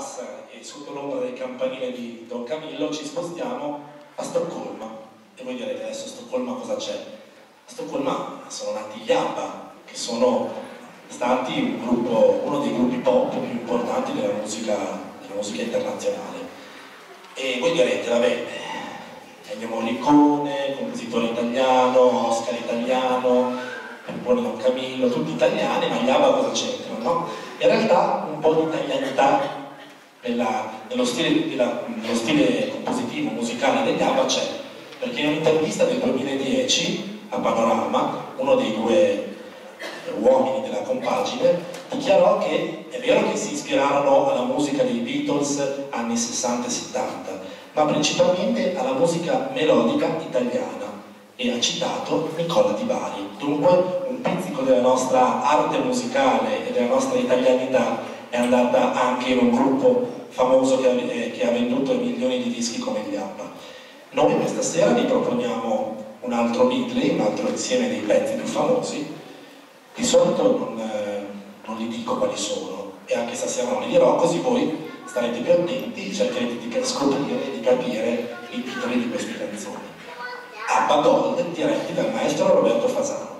passa e sotto l'ombra del campanile di Don Camillo ci spostiamo a Stoccolma. E voi direte, adesso a Stoccolma cosa c'è? A Stoccolma sono nati gli ABBA, che sono stati uno dei gruppi pop più importanti della musica internazionale. E voi direte, vabbè, Ennio Morricone, compositore italiano, Oscar italiano, Peppone Don Camillo, tutti italiani, ma gli ABBA cosa c'entrano, no? In realtà un po' di italianità nello stile compositivo, musicale degli ABBA c'è, perché in un'intervista del 2010 a Panorama, uno dei due uomini della compagine dichiarò che è vero che si ispirarono alla musica dei Beatles anni 60 e 70, ma principalmente alla musica melodica italiana, e ha citato Nicola Di Bari. Dunque un pizzico della nostra arte musicale e della nostra italianità è andata anche in un gruppo famoso che ha venduto milioni di dischi come gli ABBA. Noi questa sera vi proponiamo un altro medley, un altro insieme dei pezzi più famosi. Di solito non li dico quali sono, e anche stasera non li dirò, così voi starete più attenti e cercherete di scoprire e di capire i titoli di queste canzoni. ABBA Gold, diretti dal maestro Roberto Fasano.